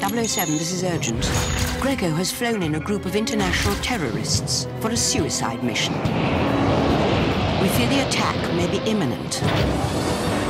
007, this is urgent. Greco has flown in a group of international terrorists for a suicide mission. We fear the attack may be imminent.